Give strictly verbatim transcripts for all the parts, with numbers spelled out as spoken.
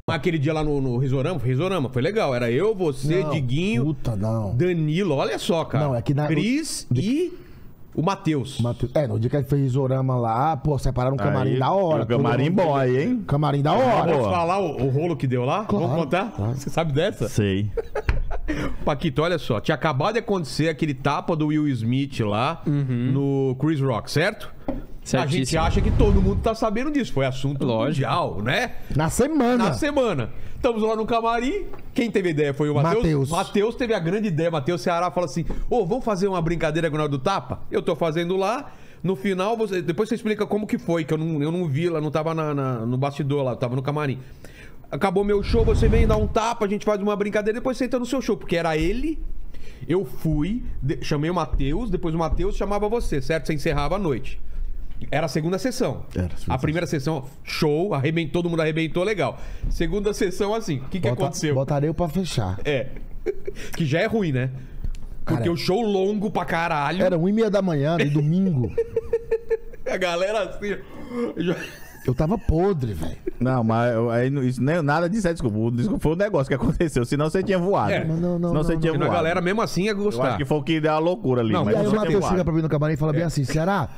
Aquele dia lá no, no Risorama, Risorama, foi legal. Era eu, você, Não, Diguinho, puta, não. Danilo, olha só, cara. Não, é que na- Cris e o Matheus. Matheus- É, no dia que ele fez Risorama lá, pô, separaram um camarim Aí, da hora. o camarim todo mundo- boy, hein? Camarim da hora. Posso falar o, o rolo que deu lá? Claro, Vamos contar? claro. Você sabe dessa? Sei. Paquito, olha só. Tinha acabado de acontecer aquele tapa do Will Smith lá no Chris Rock, certo? A gente Certíssimo. acha que todo mundo tá sabendo disso. Foi assunto Lógico. mundial, né? Na semana. Na semana. Estamos lá no camarim. Quem teve a ideia foi o Matheus. Matheus. Matheus teve a grande ideia. Matheus Ceará fala assim: ô, vamos fazer uma brincadeira com o do tapa? Eu tô fazendo lá. No final, você, depois você explica como que foi, que eu não, eu não vi lá, não tava na, na- no bastidor lá, eu tava no camarim. Acabou meu show, você vem dar um tapa, a gente faz uma brincadeira, depois você entra no seu show, porque era ele. Eu fui, de- chamei o Matheus, depois o Matheus chamava você, certo? Você encerrava a noite. Era a segunda sessão. Era a segunda a primeira sessão, show, arrebentou, todo mundo arrebentou, legal. Segunda sessão, assim, o que, que Bota- aconteceu? Botaria eu pra fechar. É. Que já é ruim, né? Porque Cara, o show longo pra caralho. Era uma e meia da manhã, de domingo. A galera assim. já- Eu tava podre, velho. Não, mas eu- aí, não- isso, nem, nada disso é desculpa. O desculpa foi o negócio que aconteceu. Senão você tinha voado. É. Mas não, não, Senão você não, tinha Porque a voado. galera mesmo assim ia Eu gostar. acho que foi o que deu a loucura ali. Não, mas E aí você o tinha Matheus voado. chega pra mim no camarim e fala bem assim, Ceará,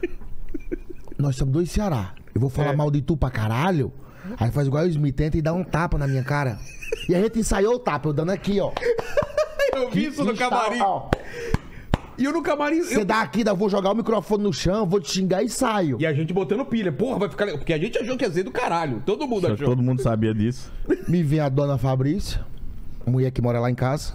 nós somos dois Ceará. Eu vou falar É. mal de tu pra caralho. Aí faz igual o Smith, tenta e dá um tapa na minha cara. E a gente ensaiou o tapa, eu dando aqui, ó. Eu vi isso no camarim. Ó, E eu no camarim. Você Eu... dá aqui, eu vou jogar o microfone no chão, vou te xingar e saio. E a gente botando pilha. Porra, vai ficar legal. Porque a gente achou que ia ser do caralho. Todo mundo achou. Todo mundo sabia disso. Me vem a dona Fabrícia, mulher que mora lá em casa,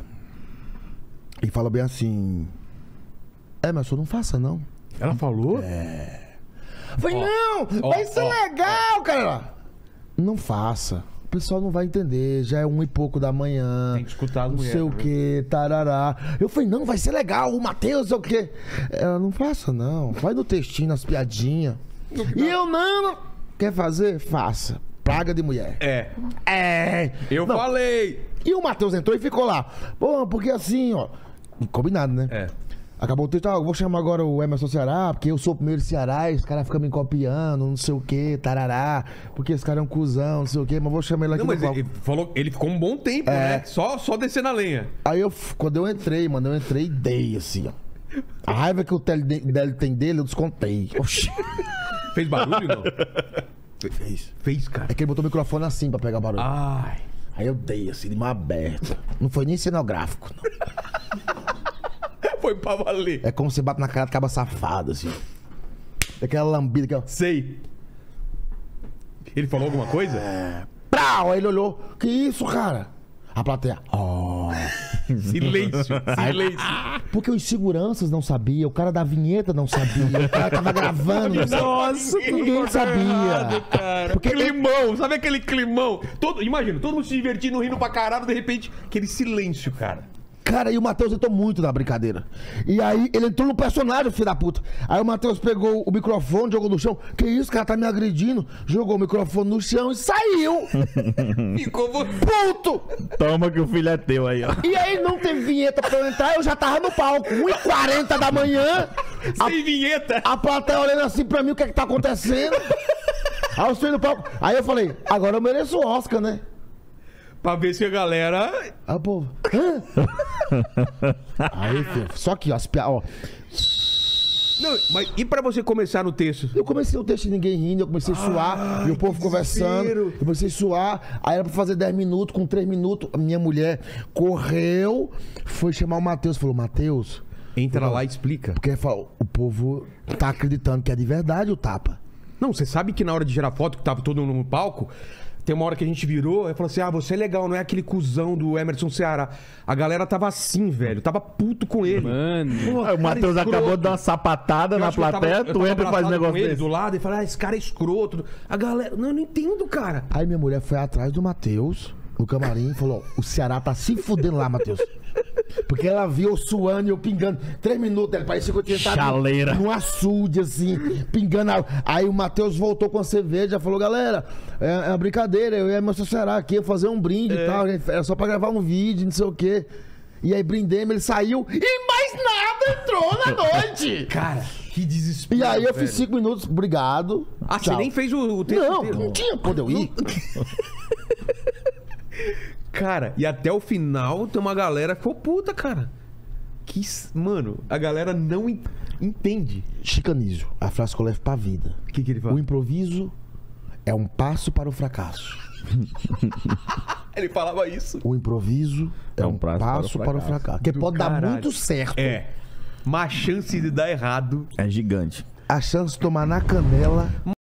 e fala bem assim: É, mas senhor não faça não. Ela falou? Falei, não, ó, vai ser ó, legal, cara. Não faça. O pessoal não vai entender. Já é um e pouco da manhã. Tem que escutar as Não mulheres, sei o né? que, tarará. Eu falei, não, vai ser legal. O Matheus, sei o quê. Ela, não faça, não. Vai no textinho, nas piadinhas. E eu, não, não. Quer fazer? Faça. Praga de mulher. É. É. Eu Não. falei. E o Matheus entrou e ficou lá. Pô, porque assim, ó. Combinado, né? É. Acabou o texto, ah, eu vou chamar agora o Emerson Ceará, porque eu sou o primeiro de Ceará e os caras ficam me copiando, não sei o que, tarará, porque esse cara é um cuzão, não sei o que, mas vou chamar ele aqui Não, no mas palco. ele falou. Ele ficou um bom tempo, É. né? Só, só descer na lenha. Aí eu, quando eu entrei, mano, eu entrei e dei, assim, ó. A raiva que o tele dele tem dele, eu descontei. Oxi. Fez barulho, não? Fez. Fez, cara. É que ele botou o microfone assim pra pegar barulho. Ai. Aí eu dei, assim, de mão aberta. Não foi nem cenográfico, não. Foi pra valer. É como você bate na cara de caba safado, assim. Aquela lambida, aquela... Sei. Ele falou alguma coisa? Prau! Aí ele olhou. Que isso, cara? A plateia. Oh. Silêncio. Silêncio. Porque os seguranças não sabiam, o cara da vinheta não sabia, o cara tava gravando. não sabia. Nossa, Ninguém sabia. Cara. Porque Climão, sabe aquele climão? Todo, imagina, todo mundo se divertindo, rindo pra caralho, de repente, aquele silêncio, cara. Cara, e o Matheus entrou muito na brincadeira. E aí, ele entrou no personagem, filho da puta. Aí o Matheus pegou o microfone, jogou no chão. Que isso, cara, tá me agredindo. Jogou o microfone no chão e saiu. Ficou vo- Puto! Toma que o filho é teu aí, ó. E aí, não teve vinheta pra eu entrar, eu já tava no palco. uma e quarenta da manhã. A, sem vinheta. a plateia olhando assim pra mim, o que é que tá acontecendo? Aí eu fui no palco. Aí eu falei, agora eu mereço o Oscar, né? Pra ver se a galera... Aí o povo. Hã? Aí, filho, só que, ó, as piadas, ó. Não, mas e pra você começar no texto? Eu comecei o texto de ninguém rindo, eu comecei a suar, e o povo conversando, desespero. eu comecei a suar, aí era pra fazer dez minutos, com três minutos, a minha mulher correu, foi chamar o Matheus, falou, Matheus, Entra lá e explica. porque falou, o povo tá acreditando que é de verdade o tapa. Não, você sabe que na hora de gerar foto, que tava todo mundo no palco, tem uma hora que a gente virou e falou assim: ah, você é legal, não é aquele cuzão do Emerson Ceará. A galera tava assim, velho, tava puto com ele. Mano. Pô, O cara Matheus escroto. acabou de dar uma sapatada Eu na acho que eu tava- plateia, eu tu tava entra e faz um abraçado negócio com ele desse. do lado e fala: ah, esse cara é escroto. A galera, não, eu não entendo, cara. Aí minha mulher foi atrás do Matheus, no camarim, e falou, o Ceará tá se fudendo lá, Matheus. Porque ela viu eu suando e eu pingando. Três minutos, ele parecia que eu tinha estado Chaleira. num açude, assim, pingando. água. Aí o Matheus voltou com a cerveja, falou, galera, é, é uma brincadeira, eu ia mostrar o Ceará aqui, ia fazer um brinde e tal, era só pra gravar um vídeo, não sei o quê. E aí brindemos, ele saiu e mais nada entrou na noite. Cara, que desespero. E aí eu velho. fiz cinco minutos, obrigado. Ah, você tchau. nem fez o, o texto Não, inteiro? não tinha pra onde eu ir. Cara, e até o final tem uma galera que ficou puta, cara. Que, s- mano, a galera não en- entende. Chicanísio, a frase que eu levo pra vida. O que, que ele O fala? improviso é um passo para o fracasso. Ele falava isso. O improviso é, um passo, para o fracasso. Porque Do pode dar caralho. muito certo. É. Mas a chance de dar errado. É gigante. A chance de tomar na canela